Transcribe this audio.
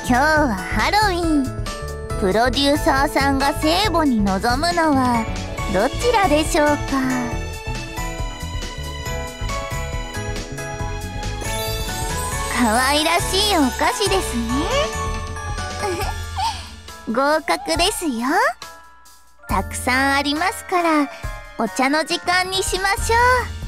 今日はハロウィン。プロデューサーさんが聖母に臨むのはどちらでしょうか。可愛らしいお菓子ですね。合格ですよ。たくさんありますからお茶の時間にしましょう。